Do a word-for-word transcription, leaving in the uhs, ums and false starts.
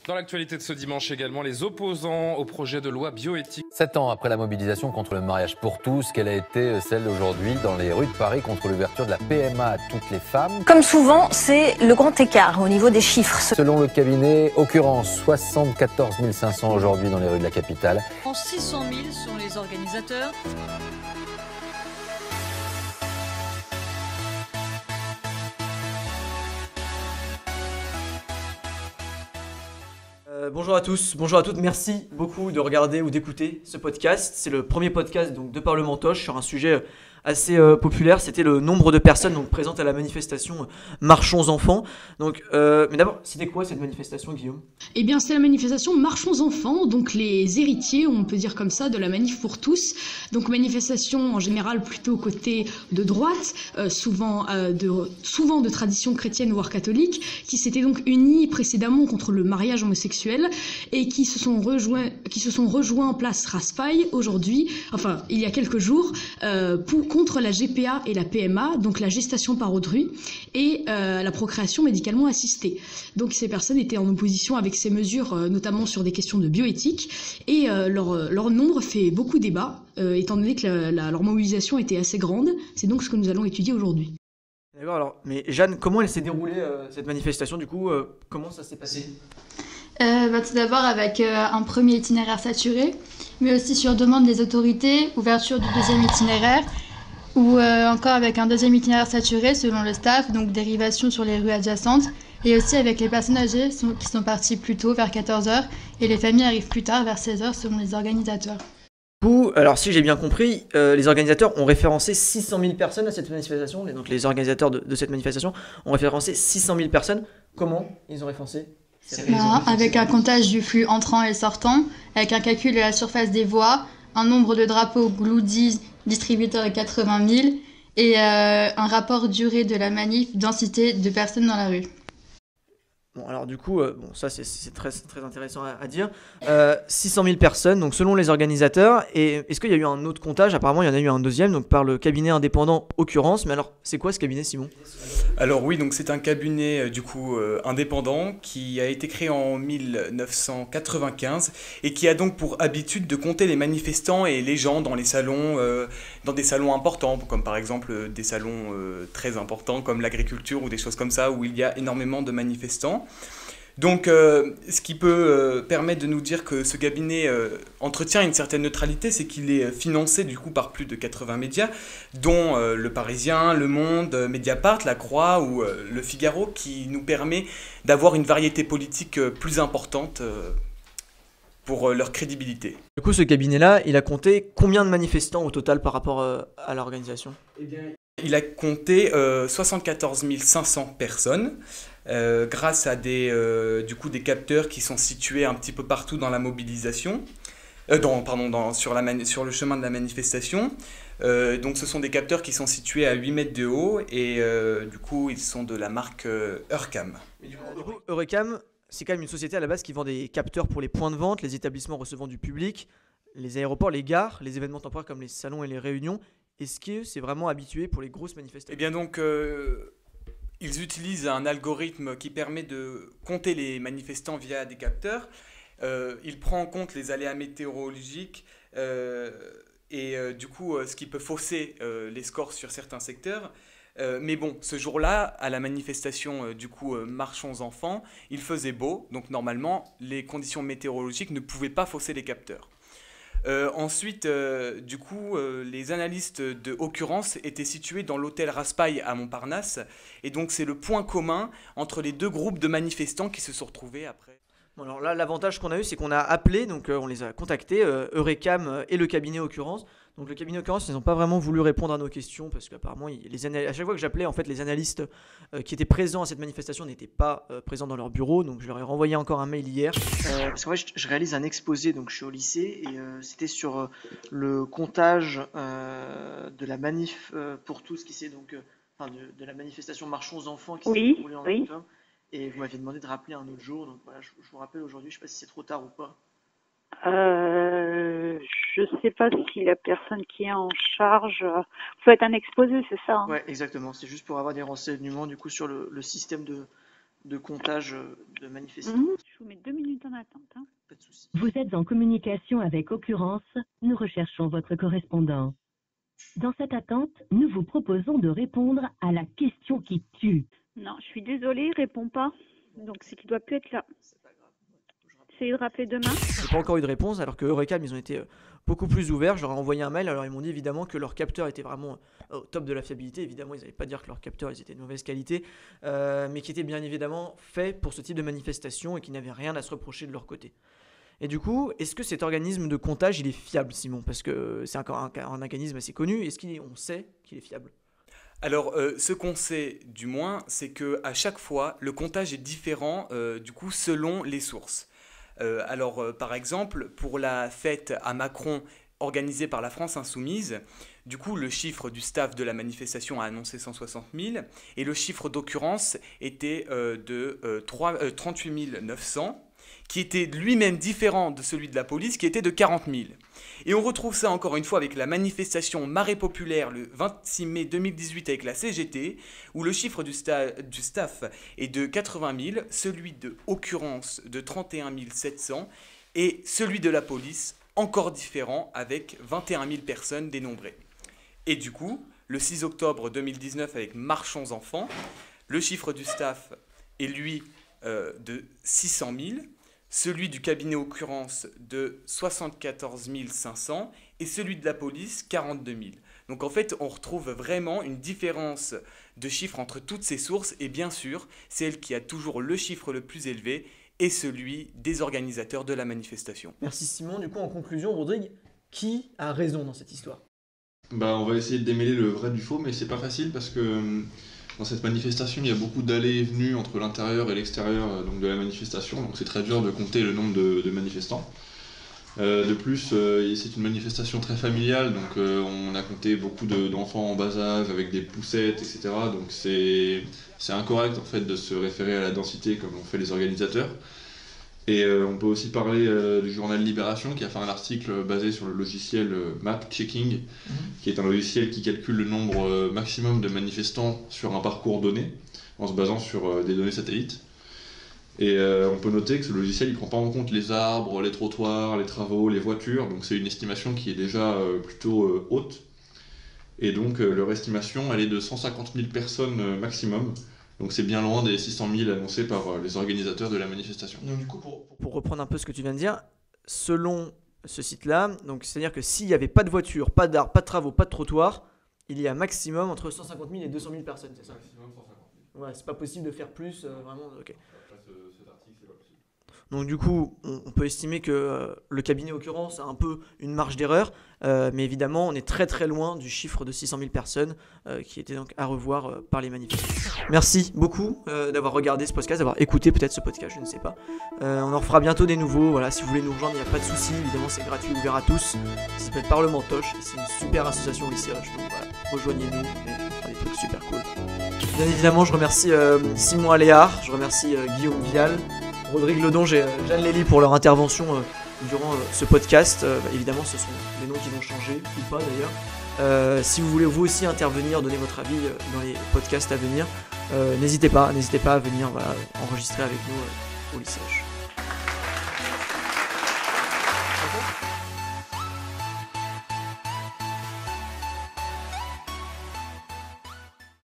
Dans l'actualité de ce dimanche également, les opposants au projet de loi bioéthique. Sept ans après la mobilisation contre le mariage pour tous, quelle a été celle d'aujourd'hui dans les rues de Paris contre l'ouverture de la P M A à toutes les femmes? Comme souvent, c'est le grand écart au niveau des chiffres. Selon le cabinet Occurrence, soixante-quatorze mille cinq cents aujourd'hui dans les rues de la capitale. six cent mille sont les organisateurs. Euh, bonjour à tous, bonjour à toutes, merci beaucoup de regarder ou d'écouter ce podcast. C'est le premier podcast donc, de Parlementoche sur un sujet assez euh, populaire, c'était le nombre de personnes donc, présentes à la manifestation Marchons Enfants. Donc, euh, mais d'abord, c'était quoi cette manifestation, Guillaume? Eh bien, c'est la manifestation Marchons Enfants, donc les héritiers, on peut dire comme ça, de la manif pour tous. Donc manifestation en général plutôt côté de droite, euh, souvent, euh, de, souvent de tradition chrétienne voire catholique, qui s'étaient donc unis précédemment contre le mariage homosexuel et qui se sont rejoints, qui se sont rejoints en place Raspail aujourd'hui, enfin il y a quelques jours, euh, pour contre la G P A et la P M A, donc la gestation par autrui, et euh, la procréation médicalement assistée. Donc ces personnes étaient en opposition avec ces mesures, euh, notamment sur des questions de bioéthique, et euh, leur, leur nombre fait beaucoup débat, euh, étant donné que la, la, leur mobilisation était assez grande. C'est donc ce que nous allons étudier aujourd'hui. D'accord, alors, mais Jeanne, comment elle s'est déroulée euh, cette manifestation du coup euh, comment ça s'est passé? Euh, bah, tout d'abord avec euh, un premier itinéraire saturé, mais aussi sur demande des autorités, ouverture du deuxième itinéraire, ou euh, encore avec un deuxième itinéraire saturé selon le staff, donc dérivation sur les rues adjacentes, et aussi avec les personnes âgées sont, qui sont parties plus tôt vers quatorze heures, et les familles arrivent plus tard vers seize heures selon les organisateurs. Du coup, alors si j'ai bien compris, euh, les organisateurs ont référencé six cent mille personnes à cette manifestation, et donc les organisateurs de, de cette manifestation ont référencé six cent mille personnes. Comment ils ont référencé? Bah, avec un comptage du flux entrant et sortant, avec un calcul de la surface des voies, un nombre de drapeaux Gloudis distributeurs de quatre-vingt mille et euh, un rapport durée de la manif, densité de personnes dans la rue. Bon, alors du coup, euh, bon, ça c'est, c'est très, très intéressant à, à dire. Euh, six cent mille personnes, donc selon les organisateurs. Et est-ce qu'il y a eu un autre comptage? Apparemment, il y en a eu un deuxième, donc par le cabinet indépendant Occurrence. Mais alors, c'est quoi ce cabinet, Simon? Alors oui, donc c'est un cabinet euh, du coup euh, indépendant qui a été créé en mille neuf cent quatre-vingt-quinze et qui a donc pour habitude de compter les manifestants et les gens dans les salons, euh, dans des salons importants, comme par exemple euh, des salons euh, très importants comme l'agriculture ou des choses comme ça où il y a énormément de manifestants. Donc, euh, ce qui peut euh, permettre de nous dire que ce cabinet euh, entretient une certaine neutralité, c'est qu'il est financé du coup par plus de quatre-vingts médias, dont euh, Le Parisien, Le Monde, Mediapart, La Croix ou euh, Le Figaro, qui nous permet d'avoir une variété politique euh, plus importante euh, pour euh, leur crédibilité. Du coup, ce cabinet-là, il a compté combien de manifestants au total par rapport euh, à l'organisation? Eh bien, il a compté euh, soixante-quatorze mille cinq cents personnes. Euh, grâce à des, euh, du coup, des capteurs qui sont situés un petit peu partout dans la mobilisation, euh, dans, pardon, dans, sur, la mani- sur le chemin de la manifestation. Euh, donc ce sont des capteurs qui sont situés à huit mètres de haut et euh, du coup ils sont de la marque euh, Eurcam. Du coup, Eurcam, c'est quand même une société à la base qui vend des capteurs pour les points de vente, les établissements recevant du public, les aéroports, les gares, les événements temporaires comme les salons et les réunions. Est-ce que c'est vraiment habitué pour les grosses manifestations? Eh bien donc... Euh Ils utilisent un algorithme qui permet de compter les manifestants via des capteurs. Euh, il prend en compte les aléas météorologiques euh, et euh, du coup euh, ce qui peut fausser euh, les scores sur certains secteurs. Euh, mais bon, ce jour-là, à la manifestation euh, du coup euh, Marchons Enfants, il faisait beau, donc normalement les conditions météorologiques ne pouvaient pas fausser les capteurs. Euh, ensuite, euh, du coup, euh, les analystes de Occurrence étaient situés dans l'hôtel Raspail à Montparnasse. Et donc, c'est le point commun entre les deux groupes de manifestants qui se sont retrouvés après. Bon, alors là, l'avantage qu'on a eu, c'est qu'on a appelé, donc euh, on les a contactés, euh, Eurcam et le cabinet Occurrence. Donc le cabinet Occurrence, ils n'ont pas vraiment voulu répondre à nos questions parce qu'apparemment, ils- les anal- à chaque fois que j'appelais, en fait, les analystes euh, qui étaient présents à cette manifestation n'étaient pas euh, présents dans leur bureau. Donc je leur ai renvoyé encore un mail hier. Euh, parce qu'en fait, je, je réalise un exposé, donc je suis au lycée et euh, c'était sur euh, le comptage euh, de la manif euh, pour tous qui s'est donc, euh, enfin, de, de la manifestation Marchons Enfants qui s'est Oui, déroulée en oui. octobre. Et vous m'aviez demandé de rappeler un autre jour, donc voilà, je, je vous rappelle aujourd'hui, je ne sais pas si c'est trop tard ou pas. Euh, je sais pas si la personne qui est en charge. euh, Vous faites un exposé, c'est ça, hein? Ouais, exactement, c'est juste pour avoir des renseignements du coup sur le, le système de, de comptage euh, de manifestants. Mhm. Je vous mets deux minutes. attente. Hein. Pas de souci. Vous êtes en communication avec Occurrence, nous recherchons votre correspondant. Dans cette attente, nous vous proposons de répondre à la question qui tue. Non, je suis désolée, il répond pas. Donc c'est qu'il doit plus être là. Essayez de rappeler demain. J'ai pas encore eu de réponse, alors que Eurecam, ils ont été euh, beaucoup plus ouverts. Je leur ai envoyé un mail, alors ils m'ont dit évidemment que leur capteur était vraiment euh, au top de la fiabilité. Évidemment, ils n'allaient pas dire que leur capteur ils étaient de mauvaise qualité, euh, mais qui était bien évidemment fait pour ce type de manifestation et qui n'avaient rien à se reprocher de leur côté. Et du coup, est-ce que cet organisme de comptage, il est fiable, Simon? Parce que c'est un, un, un organisme assez connu. Est-ce qu'on sait qu'il est fiable? Alors, euh, ce qu'on sait du moins, c'est qu'à chaque fois, le comptage est différent euh, du coup selon les sources. Euh, alors, euh, par exemple, pour la fête à Macron organisée par la France Insoumise, du coup, le chiffre du staff de la manifestation a annoncé cent soixante mille et le chiffre d'occurrence était euh, de euh, trente-huit mille neuf cents, qui était lui-même différent de celui de la police, qui était de quarante mille. Et on retrouve ça encore une fois avec la manifestation Marée Populaire le vingt-six mai deux mille dix-huit avec la C G T, où le chiffre du, sta- du staff est de quatre-vingt mille, celui de occurrence de trente et un mille sept cents, et celui de la police encore différent avec vingt et un mille personnes dénombrées. Et du coup, le six octobre deux mille dix-neuf avec Marchons Enfants, le chiffre du staff est lui euh, de six cent mille, celui du cabinet occurrence de soixante-quatorze mille cinq cents et celui de la police quarante-deux mille. Donc en fait, on retrouve vraiment une différence de chiffres entre toutes ces sources et bien sûr, celle qui a toujours le chiffre le plus élevé est celui des organisateurs de la manifestation. Merci Simon. Du coup, en conclusion, Rodrigue, qui a raison dans cette histoire? Bah, on va essayer de démêler le vrai du faux, mais c'est pas facile parce que dans cette manifestation, il y a beaucoup d'allées et venues entre l'intérieur et l'extérieur donc, de la manifestation, donc c'est très dur de compter le nombre de, de manifestants. Euh, de plus, euh, c'est une manifestation très familiale, donc euh, on a compté beaucoup de, d'enfants en bas âge avec des poussettes, et cetera. Donc c'est, c'est incorrect en fait de se référer à la densité comme ont fait les organisateurs. Et euh, on peut aussi parler euh, du journal Libération qui a fait un article basé sur le logiciel euh, Map Checking, mmh. qui est un logiciel qui calcule le nombre euh, maximum de manifestants sur un parcours donné, en se basant sur euh, des données satellites. Et euh, on peut noter que ce logiciel ne prend pas en compte les arbres, les trottoirs, les travaux, les voitures, donc c'est une estimation qui est déjà euh, plutôt euh, haute. Et donc euh, leur estimation elle est de cent cinquante mille personnes euh, maximum. Donc c'est bien loin des six cent mille annoncés par les organisateurs de la manifestation. Donc du coup, pour, pour reprendre un peu ce que tu viens de dire, selon ce site-là, donc c'est-à-dire que s'il n'y avait pas de voiture, pas d'arbres, pas de travaux, pas de trottoir, il y a maximum entre cent cinquante mille et deux cent mille personnes, c'est ça? Maximum cent cinquante mille. Ouais, c'est pas possible de faire plus, euh, vraiment, ok. Après ce, cet article, c'est pas possible. Donc du coup, on, on peut estimer que euh, le cabinet occurrence a un peu une marge d'erreur, euh, mais évidemment, on est très très loin du chiffre de six cent mille personnes euh, qui était donc à revoir euh, par les manifestants. Merci beaucoup euh, d'avoir regardé ce podcast, d'avoir écouté peut-être ce podcast, je ne sais pas. Euh, on en refera bientôt des nouveaux, voilà, si vous voulez nous rejoindre, il n'y a pas de souci, évidemment c'est gratuit, ouvert à tous. Ça s'appelle Parlementoche, et c'est une super association au lycée Rush, donc voilà, rejoignez-nous, et on fera des trucs super cool. Bien évidemment, je remercie euh, Simon Aléard, je remercie euh, Guillaume Vial, Rodrigue Ledonge et euh, Jeanne Lély pour leur intervention euh, durant euh, ce podcast. Euh, bah, évidemment, ce sont les noms qui vont changer, ou pas d'ailleurs. Euh, si vous voulez vous aussi intervenir, donner votre avis euh, dans les podcasts à venir, euh, n'hésitez pas, n'hésitez pas à venir voilà, enregistrer avec nous euh, au lycée H.